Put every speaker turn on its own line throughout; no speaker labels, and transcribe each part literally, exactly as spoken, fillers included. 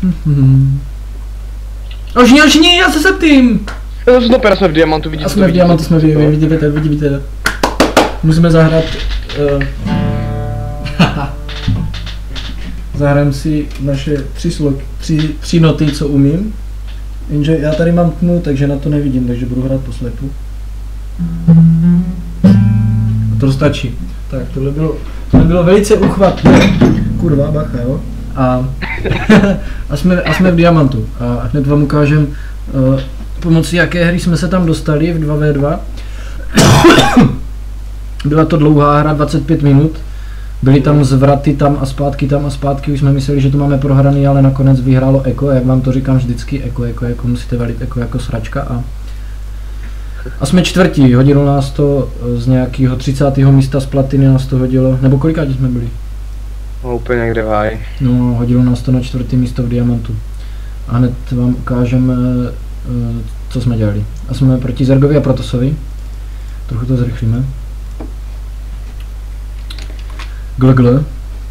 Ožni, ožni, já se septím!
Snopera jsme v diamantu, vidíte
a jsme
to,
v diamantu, jsme v diamantu, vidíte to, vidíte to. Musíme zahrát... Uh, Zahrajeme si naše tři, slok, tři, tři noty, co umím. Jenže já tady mám tmu, takže na to nevidím, takže budu hrát po slepu. A to stačí. Tak, tohle bylo, tohle bylo velice uchvatné. Kurva, bacha, jo. A, a, jsme, a jsme v diamantu. A hned vám ukážem, uh, pomocí jaké hry jsme se tam dostali v dva vé dva. Byla to dlouhá hra, dvacet pět minut. Byly tam zvraty tam a zpátky, tam a zpátky, už jsme mysleli, že to máme prohraný, ale nakonec vyhrálo Eko, jak vám to říkám vždycky, Eko, Eko, Eko, musíte valit Eko jako sračka a... A jsme čtvrtí, hodilo nás to z nějakého třicátého místa z platiny, nás to hodilo, nebo kolikátí jsme byli?
No úplně někde váj.
No, hodilo nás to na čtvrté místo v diamantu. A hned vám ukážeme, co jsme dělali. A jsme proti Zergovi a Protosovi, trochu to zrychlíme. Gl, gl,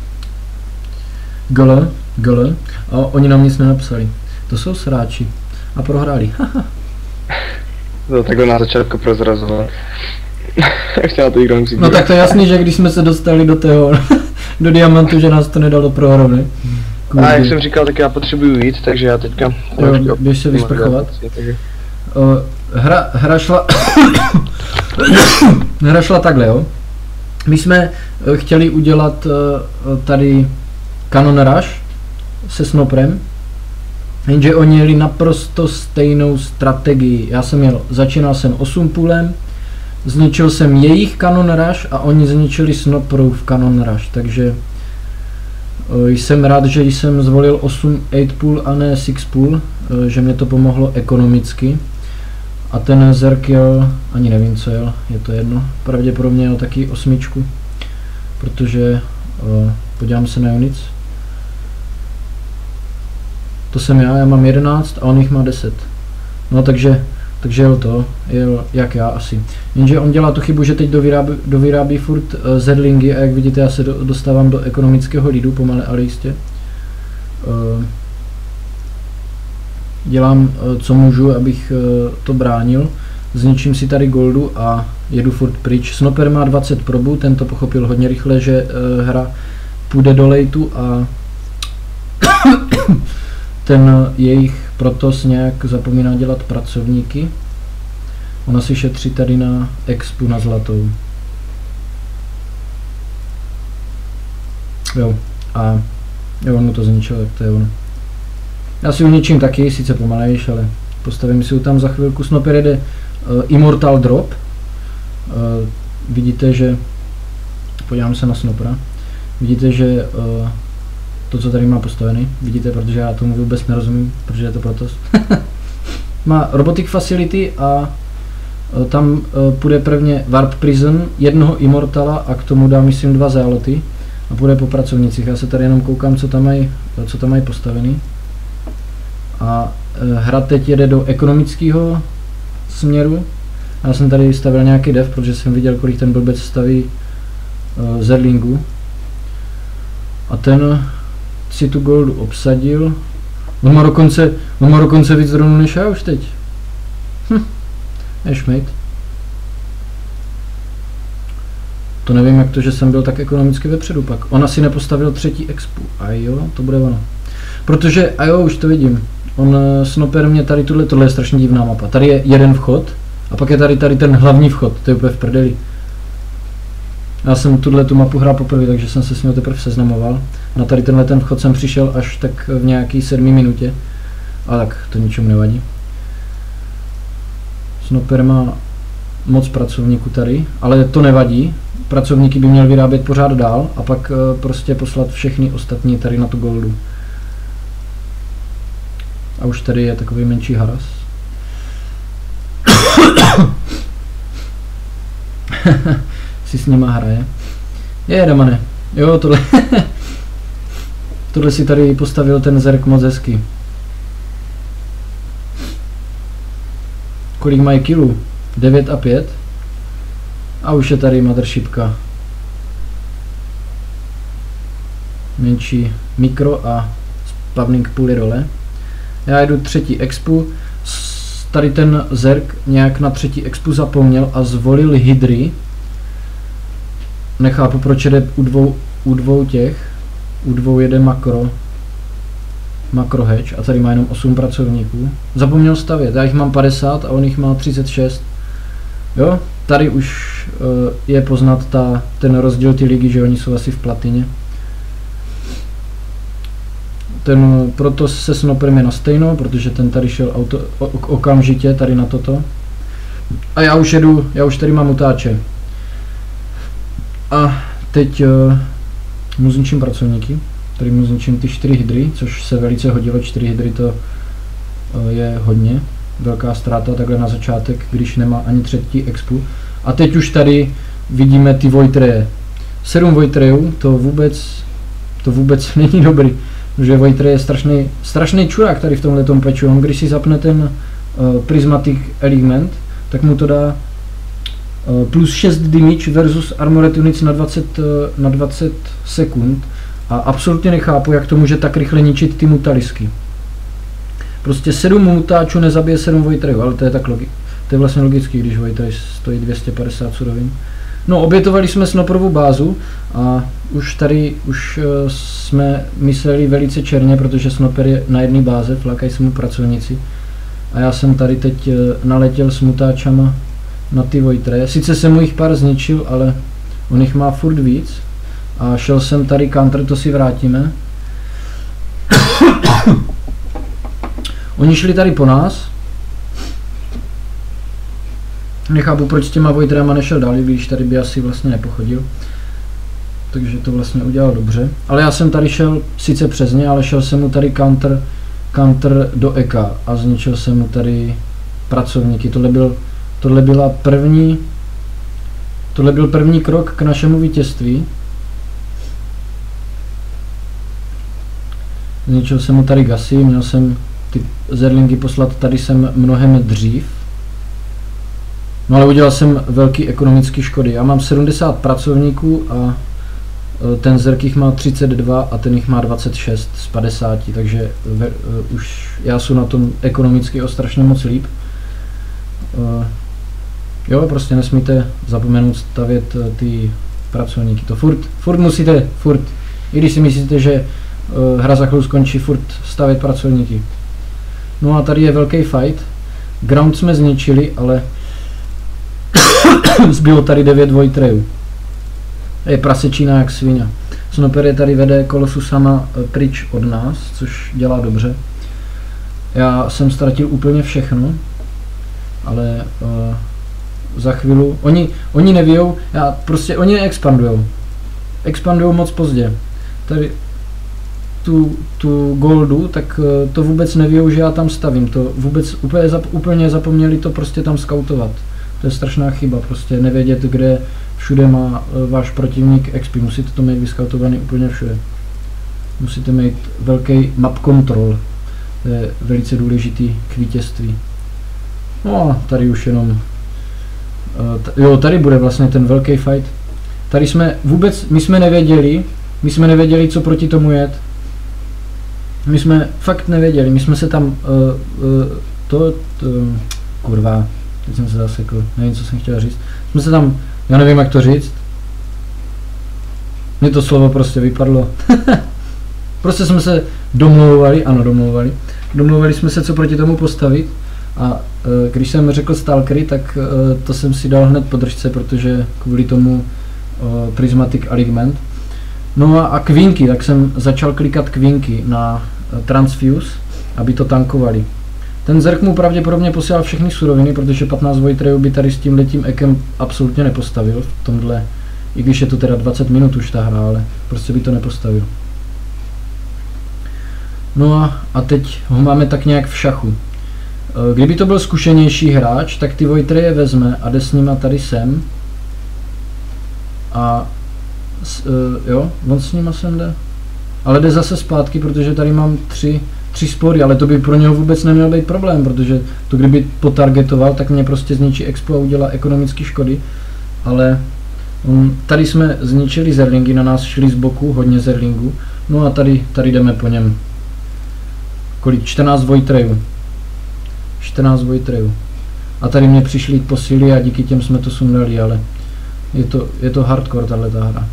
gl, gl, a oni nám nic nenapsali. To jsou sráči. A prohráli.
To takhle na začátku prozrazovat. Chtěla to nikdo nemusí.
No tak to je jasný, že když jsme se dostali do toho, do diamantu, že nás to nedalo prohrát, ne?
A jak jsem říkal, tak já potřebuju jít, takže já teďka...
Jo, běž se vysprchovat. Hra, hra šla... hra šla takhle, jo. My jsme chtěli udělat tady Cannon Rush se Snoprem, jenže oni jeli naprosto stejnou strategii. Já jsem jel, začínal jsem osm půlem, zničil jsem jejich Cannon Rush a oni zničili Snoprův Cannon Rush, takže jsem rád, že jsem zvolil osm půl a ne šest půl, že mě to pomohlo ekonomicky. A ten Zerk jel, ani nevím co jel, je to jedno, pravděpodobně jel taky osmičku, protože, o, podívám se na Unic, to jsem já, já mám jedenáct a on jich má deset, no takže, takže jel to, jel jak já asi, jenže on dělá tu chybu, že teď dovyrábí, dovyrábí furt uh, zerlingy a jak vidíte já se do, dostávám do ekonomického lidu, pomale ale jistě. Uh, Dělám, co můžu, abych to bránil. Zničím si tady goldu a jedu furt pryč. Snoper má dvacet probů, ten to pochopil hodně rychle, že hra půjde do lejtu a ten jejich Protos nějak zapomíná dělat pracovníky. Ona si šetří tady na expu na zlatou. Jo, a jo, on mu to zničil, tak to je ono. Já si uničím taky, sice pomalejš, ale postavím si ho tam za chvilku. Snoper jede uh, Immortal Drop. Uh, vidíte, že... Podívám se na Snopera. Vidíte, že uh, to, co tady má postavený, vidíte, protože já tomu vůbec nerozumím, protože je to Protoss. Má Robotic Facility a uh, tam uh, půjde prvně Warp Prison, jednoho Immortala a k tomu dá, myslím, dva záloty. A půjde po pracovnicích. Já se tady jenom koukám, co tam mají, co tam mají postavený. A e, hra teď jede do ekonomického směru. Já jsem tady stavil nějaký dev, protože jsem viděl, kolik ten blbec staví e, zerlingu. A ten si tu goldu obsadil. On má dokonce, on má dokonce víc dronů než já už teď. Hm, ješmejt. To nevím, jak to, že jsem byl tak ekonomicky vepředu pak. On asi nepostavil třetí expu. A jo, to bude ono. Protože, a jo, už to vidím. On, Snoper mě tady tuhle, tohle je strašně divná mapa. Tady je jeden vchod a pak je tady tady ten hlavní vchod, to je úplně v prdeli. Já jsem tuhle tu mapu hrál poprvé, takže jsem se s ním teprve seznamoval. Na tady tenhle ten vchod jsem přišel až tak v nějaký sedmé minutě. A tak to ničemu nevadí. Snoper má moc pracovníků tady, ale to nevadí. Pracovníky by měl vyrábět pořád dál a pak uh, prostě poslat všechny ostatní tady na tu goldu. A už tady je takový menší haras. Si s nima hraje. Je, Damane. Jo, tohle. Tohle si tady postavil ten Zerk moc hezky. Kolik mají kilů? devět a pět. A už je tady mothershipka. Menší mikro a Pavlík půl role. Já jedu třetí expu, tady ten zerk nějak na třetí expu zapomněl a zvolil hydry. Nechápu, proč jede u dvou, u dvou těch, u dvou jede makro, makro hedge a tady má jenom osm pracovníků. Zapomněl stavět, já jich mám padesát a on jich má třicet šest. Jo, tady už uh, je poznat ta, ten rozdíl ty ligy, že oni jsou asi v platině. Ten, proto se Snoperem je na stejno, protože ten tady šel auto, o, okamžitě tady na toto. A já už jedu, já už tady mám utáče. A teď uh, mu zničím pracovníky. Tady mu zničím ty čtyři hydry, což se velice hodilo, čtyři hydry to uh, je hodně. Velká ztráta takhle na začátek, když nemá ani třetí expu. A teď už tady vidíme ty Voidreje. sedm Voidrejů, to vůbec, to vůbec není dobrý. Protože Voidrej je strašný, strašný čurák tady v tomhletom patchu. On když si zapne ten uh, Prismatic Element, tak mu to dá uh, plus šest damage versus Armored Units na dvacet, uh, na dvacet sekund. A absolutně nechápu, jak to může tak rychle ničit ty mutalisky. Prostě sedm mutáčů nezabije sedm Voidrejů, ale to je tak logi to je vlastně logický, když Voidrej stojí dvě stě padesát surovin. No, obětovali jsme Snoperovu bázu a už tady už uh, jsme mysleli velice černě, protože Snoper je na jedné báze, flákají se mu pracovníci. A já jsem tady teď uh, naletěl s mutáčama na ty Voidreje. Sice jsem mu jich pár zničil, ale on jich má furt víc. A šel jsem tady counter, to si vrátíme. Oni šli tady po nás. Nechápu, proč s těma Voidrema nešel dál, když tady by asi vlastně nepochodil. Takže to vlastně udělal dobře. Ale já jsem tady šel sice přes ně, ale šel jsem mu tady counter, counter do E K a zničil jsem mu tady pracovníky. Tohle, byl, tohle byla první, tohle byl první krok k našemu vítězství. Zničil jsem mu tady gasy, měl jsem ty zerlingy poslat tady jsem mnohem dřív. No ale udělal jsem velký ekonomický škody. Já mám sedmdesát pracovníků a ten zerk jich má třicet dva a ten jich má dvacet šest z padesáti, takže ve, uh, už já jsem na tom ekonomicky o strašně moc líp. Uh, jo, prostě nesmíte zapomenout stavět uh, ty pracovníky. To furt, furt musíte, furt, i když si myslíte, že uh, hra za chvíli skončí, furt stavět pracovníky. No a tady je velký fight. Ground jsme zničili, ale zbylo tady devět Voidrejů. Je prasečína jak svině. Snoper je tady vede Colossusama pryč od nás, což dělá dobře. Já jsem ztratil úplně všechno, ale uh, za chvíli, oni, oni nevíjou, já prostě, oni neexpandujou. Expandujou moc pozdě. Tady tu, tu goldu, tak uh, to vůbec nevíjou, že já tam stavím. To vůbec úplně, zap, úplně zapomněli to prostě tam skautovat. To je strašná chyba, prostě nevědět, kde všude má uh, váš protivník X P. Musíte to mít vyskautovaný úplně všude. Musíte mít velký map control. To je velice důležitý k vítězství. No a tady už jenom... Uh, jo, tady bude vlastně ten velký fight. Tady jsme vůbec, my jsme nevěděli, my jsme nevěděli, co proti tomu jet. My jsme fakt nevěděli, my jsme se tam... Uh, uh, to, to... Kurva. Teď jsem se zasekl, nevím, co jsem chtěl říct. Jsme se tam, já nevím, jak to říct. Mně to slovo prostě vypadlo. Prostě jsme se domlouvali, ano, domlouvali. Domlouvali jsme se, co proti tomu postavit. A e, když jsem řekl Stalkery, tak e, to jsem si dal hned po držce, protože kvůli tomu e, Prismatic Element. No a, a kvínky, tak jsem začal klikat kvínky na e, Transfuse, aby to tankovali. Ten zerk mu pravděpodobně posílal všechny suroviny, protože patnáct Voidrejů by tady s tímhletím ekem absolutně nepostavil v tomhle, i když je to teda dvacet minut už ta hra, ale prostě by to nepostavil. No a, a teď ho máme tak nějak v šachu. Kdyby to byl zkušenější hráč, tak ty Voidreje vezme a jde s nima tady sem. A s, jo, on s nima sem jde. Ale jde zase zpátky, protože tady mám tři Tři spory, ale to by pro něho vůbec neměl být problém, protože to kdyby potargetoval, tak mě prostě zničí expo a udělá ekonomické škody. Ale um, tady jsme zničili zerlingy, na nás šli z boku hodně zerlingů, no a tady, tady jdeme po něm. kolik? čtrnáct Voidrayů. čtrnáct Voidrayů. A tady mě přišli posily a díky těm jsme to sundali, ale je to, je to hardcore tahleta hra.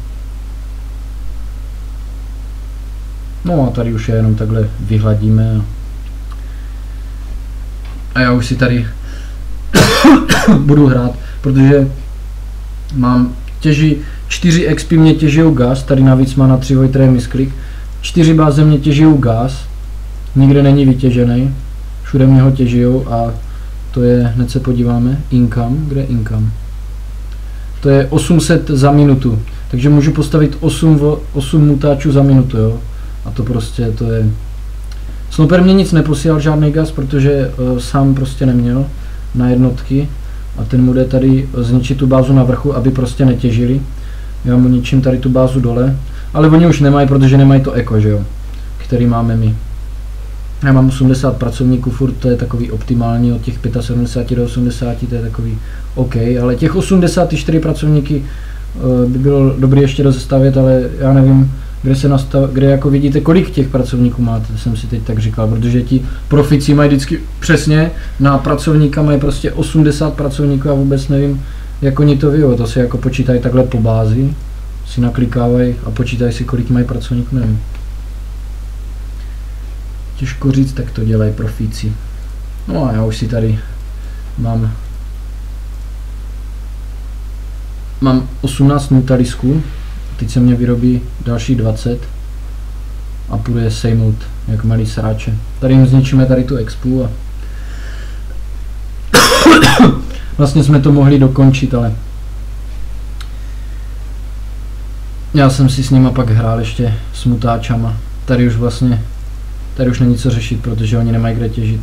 No a tady už je jenom takhle vyhladíme. A, a já už si tady budu hrát, protože mám těží čtyři X P mě těžijou gas, tady navíc má na tři Voidraye misklik. čtyři báze mě těžijou gas, nikde není vytěžený, všude mě ho těžijou a to je, hned se podíváme, income, kde je income? To je osm set za minutu, takže můžu postavit osm, osm mutáčů za minutu, jo. A to prostě, to je... Snoper mě nic neposílal, žádný gas, protože uh, sám prostě neměl na jednotky a ten mu jde tady zničit tu bázu na vrchu, aby prostě netěžili. Já mu ničím tady tu bázu dole, ale oni už nemají, protože nemají to eko, že jo, který máme my. Já mám osmdesát pracovníků, furt to je takový optimální, od těch sedmdesát pět do osmdesáti, to je takový OK, ale těch osmdesát čtyři pracovníky uh, by bylo dobré ještě rozestavět, ale já nevím, kde se nastav, kde jako vidíte, kolik těch pracovníků máte, jsem si teď tak říkal, protože ti profici mají vždycky přesně, na pracovníka mají prostě osmdesát pracovníků a vůbec nevím, jak oni to vyjou, to si jako počítají takhle po bázi, si naklikávají a počítají si, kolik mají pracovníků, nevím. Těžko říct, tak to dělají profíci. No a já už si tady mám mám osmnáct mutalisků, teď se mě vyrobí další dvacet a půjdu je sejmout jako malý sráče. Tady jim zničíme tady tu expu a vlastně jsme to mohli dokončit, ale já jsem si s nima pak hrál ještě s mutáčama. Tady už vlastně Tady už není co řešit, protože oni nemají kde těžit.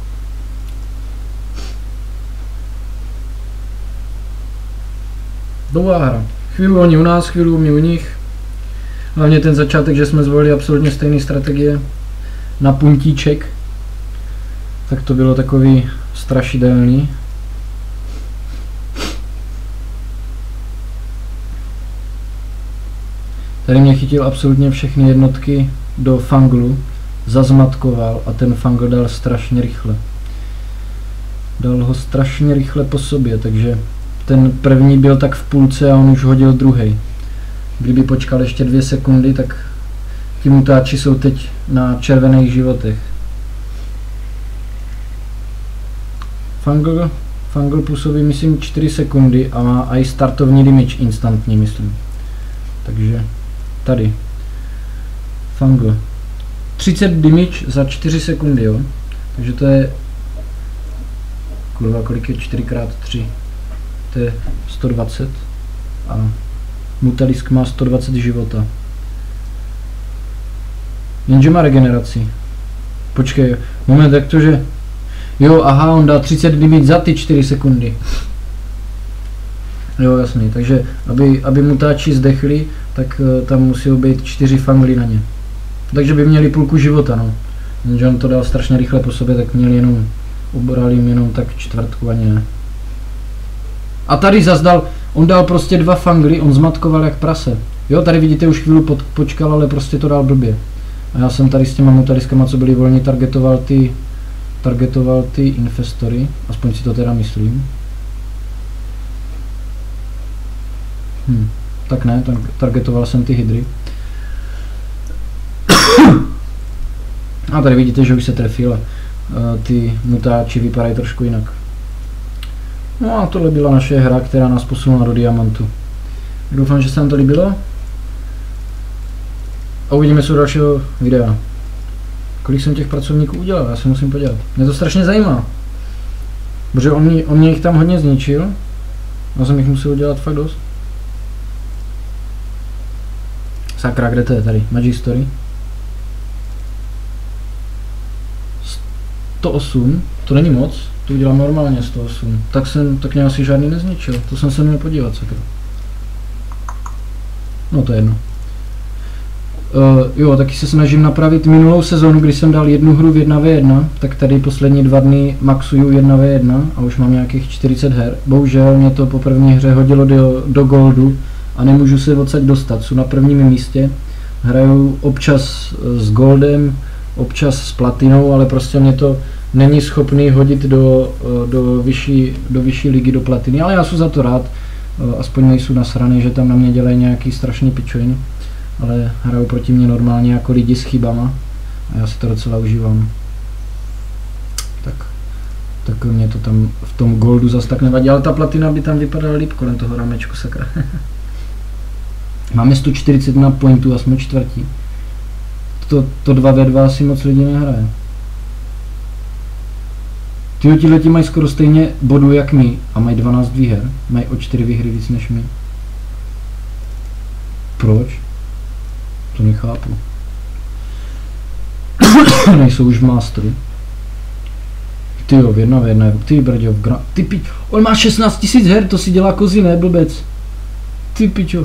Dlouhá hra. Chvíli oni u nás, chvíli my u nich. Hlavně ten začátek, že jsme zvolili absolutně stejné strategie na puntíček. Tak to bylo takový strašidelný. Tady mě chytil absolutně všechny jednotky do fanglu. Zazmatkoval a ten fangl dal strašně rychle. Dal ho strašně rychle po sobě, takže ten první byl tak v půlce a on už hodil druhý. Kdyby počkal ještě dvě sekundy, tak ti mutáči jsou teď na červených životech. Fangl, fangl působí myslím čtyři sekundy a má i startovní damage instantní, myslím. Takže tady. Fangl. třicet damage za čtyři sekundy, jo. Takže to je... Kurva, kolik je čtyři krát tři? To je sto dvacet. A mutalisk má sto dvacet života. Jenže má regeneraci. Počkej, moment, jak to, že... Jo, aha, on dá třicet damage za ty čtyři sekundy. Jo, jasný, takže aby, aby mutáči zdechli, tak uh, tam musí být čtyři fangly na ně. Takže by měli půlku života, no. Jenže on to dal strašně rychle po sobě, tak měli jenom, ubral jim jenom tak čtvrtku, ani ne. A tady zas dal, on dal prostě dva fangly, on zmatkoval jak prase. Jo, tady vidíte, už chvíli pod, počkal, ale prostě to dal blbě. A já jsem tady s těma mutaliskama, co byli volní, targetoval ty, targetoval ty infestory, aspoň si to teda myslím. Hm, tak ne, tak targetoval jsem ty hydry. A tady vidíte, že už se trefil a ty mutáči vypadají trošku jinak. No a tohle byla naše hra, která nás posunula do diamantu. Doufám, že se vám to líbilo. A uvidíme se u dalšího videa. Kolik jsem těch pracovníků udělal, já se musím podívat. Mě to strašně zajímá. Protože on mě, on mě jich tam hodně zničil. Já jsem jich musel udělat fakt dost. Sakra, kde to je tady? Magic Story. sto osm, to není moc, to udělám normálně sto osm. Tak jsem, tak mě asi žádný nezničil, to jsem se měl podívat, sakra. No to je jedno. Uh, jo, taky se snažím napravit minulou sezónu, kdy jsem dal jednu hru v jedna v jedna, tak tady poslední dva dny maxuju jedna v jedna a už mám nějakých čtyřicet her. Bohužel mě to po první hře hodilo do, do goldu a nemůžu se odsaď dostat, jsou na prvním místě. Hraju občas s goldem, občas s platinou, ale prostě mě to není schopný hodit do, do, vyšší, do vyšší ligy, do platiny, ale já jsem za to rád, aspoň nejsou nasraný, že tam na mě dělají nějaký strašný pičoviny, ale hrajou proti mě normálně jako lidi s chybama a já si to docela užívám. Tak, tak mě to tam v tom goldu zas tak nevadí, ale ta platina by tam vypadala líp kolem toho ramečku, sakra. Máme sto čtyřicet jedna pointů a jsme čtvrtí. To, to dva ve dva asi moc lidí nehraje. Tyjo, tihleti mají skoro stejně bodů jak my a mají dvanáct výher. Mají o čtyři výhry víc než my. Proč? To nechápu. Nejsou už v Masteru. Tyjo, v jedna v jedna, ty brďo, v gra... Ty pič... On má šestnáct tisíc her, to si dělá kozy, ne, blbec. Ty pičo.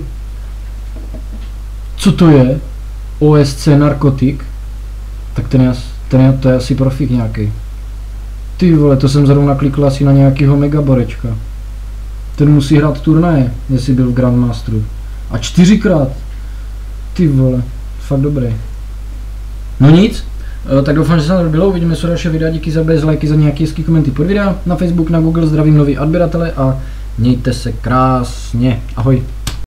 Co to je? O S C narkotik? Tak ten je, ten je, to je asi profík nějaký. Ty vole, to jsem zrovna klikl asi na nějakýho megaborečka. Ten musí hrát turnaje, jestli byl v Grandmasteru. A čtyřikrát. Ty vole, fakt dobrý. No nic, tak doufám, že se vám líbilo, uvidíme se další videa, díky za bez, lajky, za nějaký hezký komenty pod videa, na Facebook, na Google, zdravím nový odběratele a mějte se krásně, ahoj.